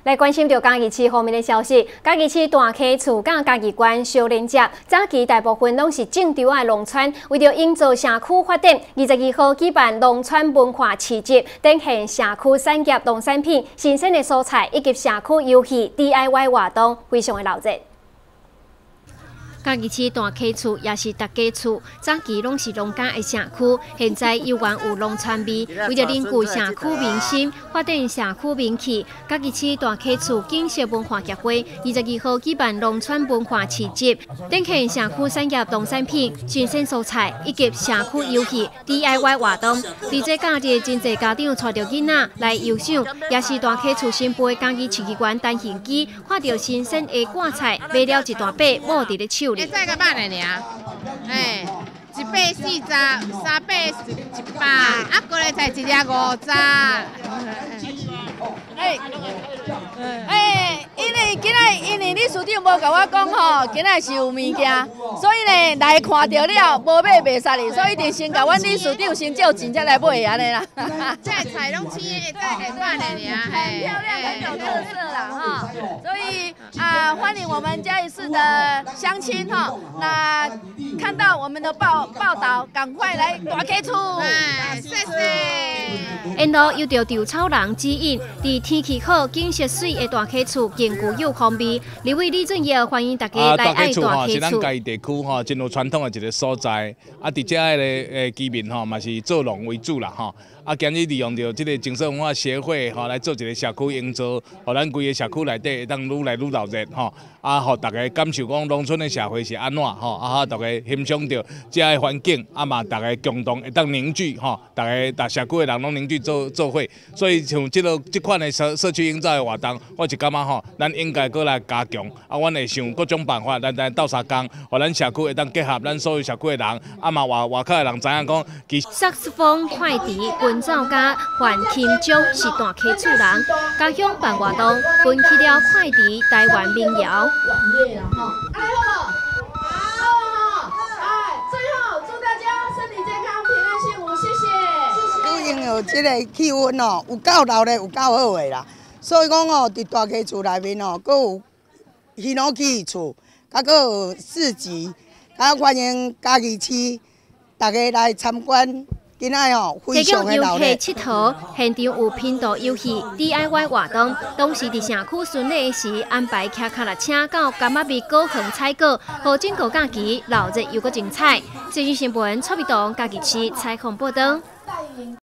来关心到嘉义市方面的消息，嘉义市大溪厝甲嘉义县小连接，早期大部分拢是种稻的农村，为着营造社区发展，22号举办农村文化市集，展现社区产业农产品、新鲜的蔬菜以及社区游戏 DIY 活动，非常的热闹。 嘉义市大溪厝也是大家厝，早期拢是农家的社区，现在依然有农村味。为了凝聚社区民心，发展社区名气，嘉义市大溪厝建设文化协会22号举办农村文化市集，展现社区产业农产品、新鲜蔬菜以及社区游戏 DIY 活动。伫这假日，真侪家长带着囡仔来游赏，也是大溪厝新培嘉义市议员单行机，看到新鲜的挂菜，买了一大把，握伫咧手里。 再个办的尔，一百40，3百100，啊，过来才一粒50。因为你署长无甲我讲吼，今仔是有物件，所以呢来看到了，无买袂杀哩，所以一定先甲阮李署长先借钱才来买安尼啦。这菜拢青的，在办的尔，很漂亮，很有特色啦哈。所以欢迎我们嘉义市的乡亲哈，那看到我们的报道，赶快来大溪厝，谢谢。 沿路有着稻草人指引，伫天气好、景色水的大溪厝，更具有风味。立委李俊尧欢迎大家来爱大溪厝。 是咱嘉义地区吼，真有传统的一个所在。伫遮个居民吼，嘛是做农为主啦吼。今日利用着这个景色文化协会吼，来做一个社区营造，互咱规个社区内底会当愈来愈热闹吼。互大家感受讲农村的社会是安怎吼，大家欣赏着遮个环境，嘛大家共同会当凝聚吼，大社区的人拢凝聚做伙。所以像这款的社区营造的活动，我是感觉吼，咱应该过来加强。阮会想各种办法，咱斗相共，互咱社区会当结合咱所有社区的人，嘛外口的人知影讲，其实。 萨克斯风、快笛、文奏家、范钦章是大溪厝人，家乡办活动，分起了快笛、台湾民谣。 最后祝大家身体健康、平安幸福，谢谢。 因有这个气温哦，有够热的，有够好的啦。所以讲哦，伫大溪厝内面哦，阁有喜乐气厝，甲阁有市集，啊欢迎嘉义市大家来参观。 今仔哦，非常的热闹。 游客佚佗，现场有拼图游戏、DIY 活动，同时伫社区巡礼时安排骑脚踏车到柑仔味果园采果，好整个假期闹热又阁精彩。最新新闻，蔡美东嘉义市采访报道。